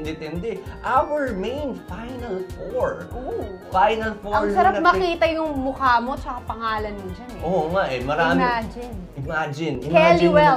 matindi-tindi. Our main Final Four. Ooh. Final Four. Ang sarap makita yung mukha mo tsaka pangalan mo dyan eh. Oo nga eh, marami. Imagine. Kelly Well.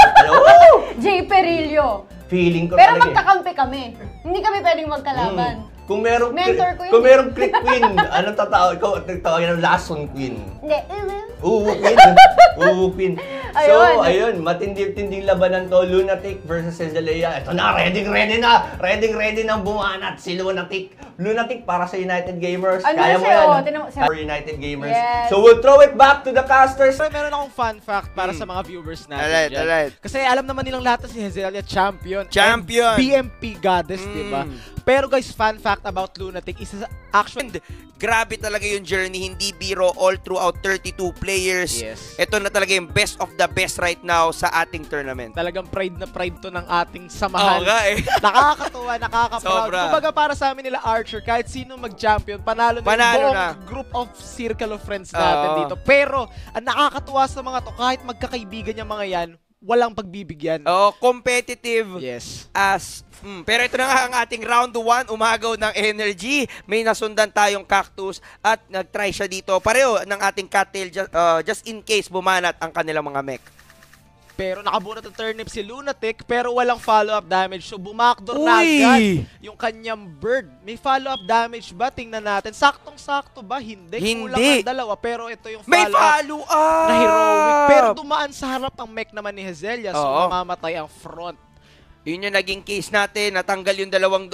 Jay Perillo. Feeling ko pero talaga magkakampi kami. Hindi kami pwedeng magkalaban. Kung merong mentor ko yun. Kung merong click queen, anong tatawag? Ikaw tawagin ng lason queen. Hindi. Queen. Queen. So, ayun, matindi-tinding labanan to. Lunatic versus HEZELYA. Ito na, ready na. Ready nang bumanat si Lunatic. Lunatic para sa United Gamers. Ano kaya mo yan. For United Gamers. Yes. So, we'll throw it back to the casters. Pero meron akong fun fact para sa mga viewers natin. Alright. Kasi alam naman nilang lahat na si HEZELYA champion. BMP goddess, diba? Pero guys, fun fact about Lunatic is actually... Grabe talaga yung journey, hindi biro all throughout 32 players. Yes. Ito na talaga yung best of the best right now sa ating tournament. Talagang pride na pride to ng ating samahan. Oo nga eh. Nakakatuwa, nakaka-proud. Sobra. Kumbaga para sa amin nila Archer, kahit sino mag-champion, panalo na yung buong group of circle of friends natin dito. Pero, ang nakakatuwa sa mga to, kahit magkakaibigan yung mga yan, walang pagbibigyan. Competitive. Yes. Pero ito na nga ang ating round 1, umagaw ng energy. May nasundan tayong cactus at nag-try siya dito. Pareho ng ating cattail just in case bumanat ang kanilang mga mech. Pero nakabunot ng turnip si Lunatic pero walang follow-up damage. So bumakdor na agad yung kanyang bird. May follow-up damage ba? Tingnan natin. Saktong-sakto ba? Hindi. Kulang ang dalawa. Pero ito yung follow-up na heroic. Pero dumaan sa harap ang mech naman ni HEZELYA. So mamamatay ang front. Yun yung naging case natin. Natanggal yung dalawang...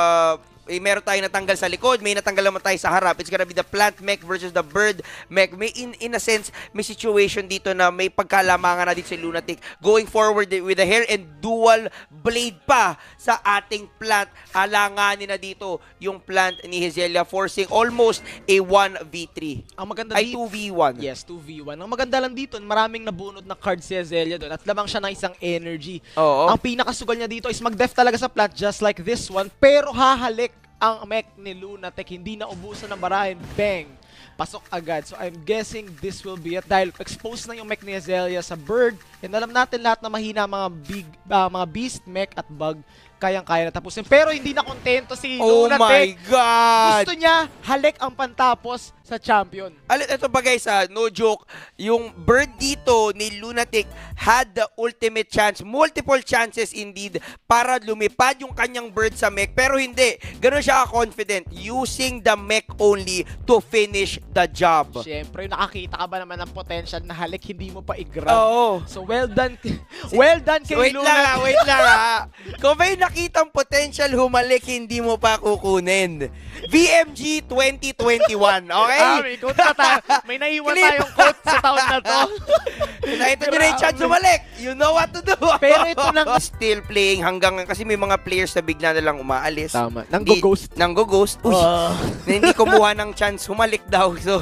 meron tayong natanggal sa likod, may natanggal naman tayo sa harap. It's gonna be the plant mech versus the bird mech. May in a sense, may situation dito na may pagkalamangan na dito si Lunatic. Going forward with the hair and dual blade pa sa ating plant. Alanganin na dito yung plant ni HEZELYA, forcing almost a 1v3. Ang maganda ay 2v1. Yes, 2v1. Ang maganda lang dito, maraming nabunod na cards si HEZELYA doon at lamang siya ng isang energy. Ang pinakasugal niya dito is mag-def talaga sa plant just like this one, pero hahalik ang mech ni Lunatic, hindi na ubusan ng barahin. Bang! Pasok agad. So I'm guessing this will be it dahil exposed na yung mech ni HEZELYA sa bird. And alam natin lahat na mahina mga beast mech at bug. Kayang-kaya na tapusin. Pero hindi na kontento si Lunatic. Oh my God! Gusto niya halik ang pantapos sa champion. Ito ba guys, no joke, yung bird dito ni Lunatic had the ultimate chance, multiple chances indeed, para lumipad yung kanyang bird sa mech, pero hindi. Gano'n siya confident, using the mech only to finish the job. Siyempre, nakakita ka ba naman ng potential na halik, hindi mo pa i-grab. So well done, well done kay Lunatic. Wait lang ha. Kung may nakitang potential humalik, hindi mo pa kukunin. VMG 2021, okay? May quote na tayo. May naiwan tayong quote sa taon na to. Nakita nyo na yung chance sumalik. You know what to do. Pero ito nang still playing hanggang kasi may mga players na bigla na lang umaalis. Tama. Nanggo-ghost. Uy, na hindi kumuha ng chance humalik daw. So.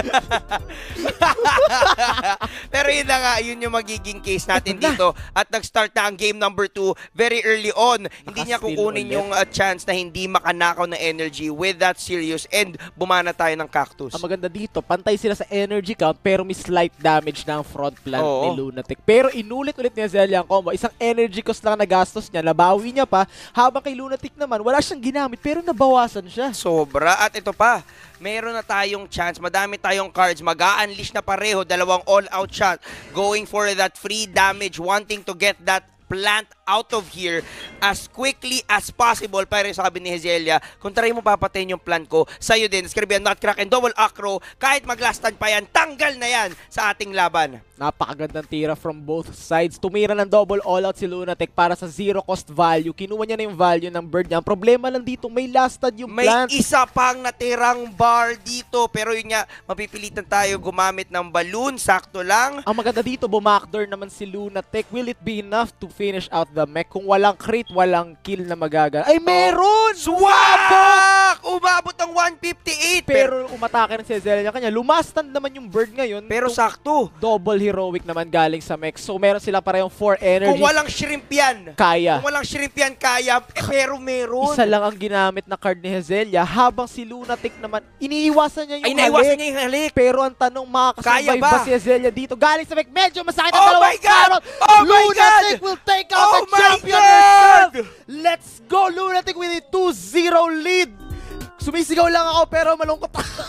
Pero yun na nga, yun yung magiging case natin dito. At nag-start na ang game number 2 very early on. Hindi niya kukunin yung chance na hindi makanakaw na energy with that serious and bumana tayo ng cactus. Ang maganda dito, pantay sila sa energy count pero may slight damage na ang front plant ni Lunatic. Pero inulit-ulit ni HEZELYA ang combo. Isang energy cost lang nagastos niya, nabawi niya pa. Habang kay Lunatic naman, wala siyang ginamit pero nabawasan siya. Sobra. At ito pa, meron na tayong chance, madami tayong cards, mag-a-unleash na pareho, dalawang all-out shot, going for that free damage, wanting to get that plant out of here as quickly as possible. Pero sabi ni HEZELYA, kung try mo papatayin yung plant ko, sa'yo din. It's gonna be a nutcrack and double acro. Kahit mag-last stand pa yan, tanggal na yan sa ating laban. Napakagandang tira from both sides. Tumira ng double all-out si Lunatic para sa zero cost value. Kinuha niya na yung value ng bird niya. Ang problema lang dito, may last stand yung plant. May isa pang natirang bar dito. Pero yun nga, mapipilitan tayo gumamit ng balloon. Sakto lang. Ang maganda dito, bumakdor naman si Lunatic. Will it be enough to finish out the mech? Kung walang crit, walang kill na magagana. Ay, meron! Swabak! umabot ng 158. Pero umatake ng si HEZELYA kanya. Lumastand naman yung bird ngayon. Pero sakto. Double heroic naman galing sa mech. So meron sila parehong 4 energy. Kung walang shrimp yan. Kaya. Kung walang shrimp yan, kaya. Pero meron. Isa lang ang ginamit na card ni HEZELYA habang si LUNATIC naman, iniiwasan niya yung halik. Naiwasan niya yung halik. Pero ang tanong, makakasurvive Kaya ba? ba si HEZELYA dito? Galing sa mech, medyo masakit ang Oh dalawang my God! karot. Oh my LUNATIC God! will take out Oh the my champion God! herself. Let's go, LUNATIC with a 2-0 lead. Sumisigaw lang ako pero malungkot.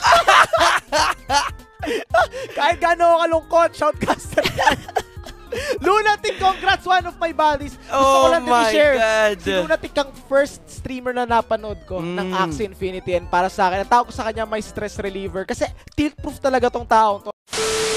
Kahit gano'n kalungkot, shoutcaster. LUNATIC, congrats, one of my buddies. Gusto ko lang din i-share. God. Si LUNATIC ang first streamer na napanood ko ng Axie Infinity, and para sa akin, ang tawag ko sa kanya may stress reliever kasi tilt-proof talaga tong taong to.